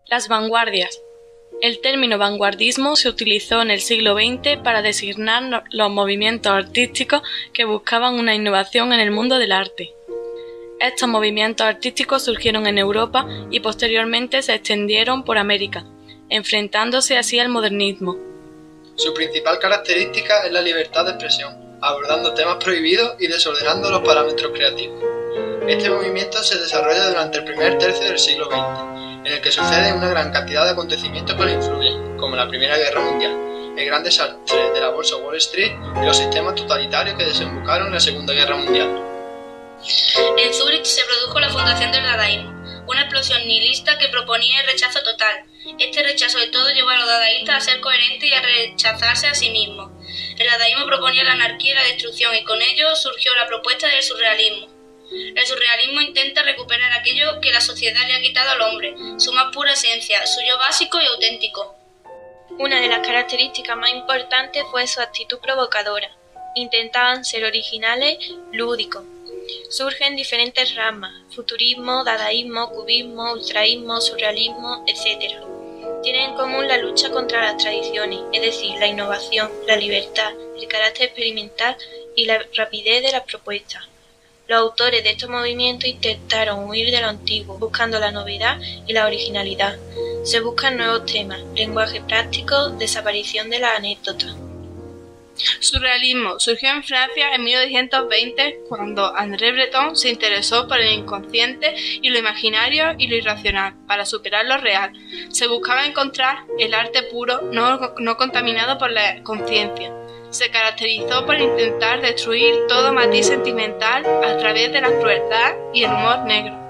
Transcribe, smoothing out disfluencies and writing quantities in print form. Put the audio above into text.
Las vanguardias. El término vanguardismo se utilizó en el siglo XX para designar los movimientos artísticos que buscaban una innovación en el mundo del arte. Estos movimientos artísticos surgieron en Europa y posteriormente se extendieron por América, enfrentándose así al modernismo. Su principal característica es la libertad de expresión, abordando temas prohibidos y desordenando los parámetros creativos. Este movimiento se desarrolla durante el primer tercio del siglo XX, en el que suceden una gran cantidad de acontecimientos que lo influyen, como la Primera Guerra Mundial, el gran desastre de la bolsa Wall Street y los sistemas totalitarios que desembocaron en la Segunda Guerra Mundial. En Zúrich se produjo la fundación del dadaísmo, una explosión nihilista que proponía el rechazo total. Este rechazo de todo llevó a los dadaístas a ser coherentes y a rechazarse a sí mismos. El dadaísmo proponía la anarquía y la destrucción, y con ello surgió la propuesta del surrealismo. El surrealismo intenta recuperar aquello que la sociedad le ha quitado al hombre, su más pura esencia, su yo básico y auténtico. Una de las características más importantes fue su actitud provocadora. Intentaban ser originales, lúdicos. Surgen diferentes ramas: futurismo, dadaísmo, cubismo, ultraísmo, surrealismo, etc. Tienen en común la lucha contra las tradiciones, es decir, la innovación, la libertad, el carácter experimental y la rapidez de las propuestas. Los autores de estos movimientos intentaron huir de lo antiguo, buscando la novedad y la originalidad. Se buscan nuevos temas, lenguaje práctico, desaparición de las anécdotas. Surrealismo surgió en Francia en 1920 cuando André Breton se interesó por el inconsciente y lo imaginario y lo irracional para superar lo real. Se buscaba encontrar el arte puro, no contaminado por la conciencia. Se caracterizó por intentar destruir todo matiz sentimental a través de la crueldad y el humor negro.